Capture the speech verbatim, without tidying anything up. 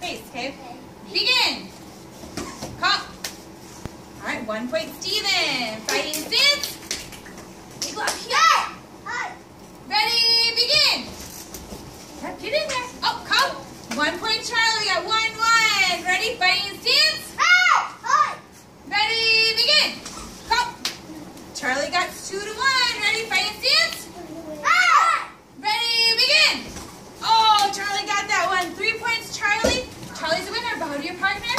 face, okay? Begin. Call. All right, one point, Steven. Fighting stance. You go up here. Ready, begin. Yep, get in there. Oh, call. One point, Charlie at one, one. Ready, fighting stance. Ready, begin. Call. Charlie got two to one. Ready, fighting stance. Ready, begin. Oh, Charlie got that one. Three points, Charlie. Charlie's the winner. Bow to your partner.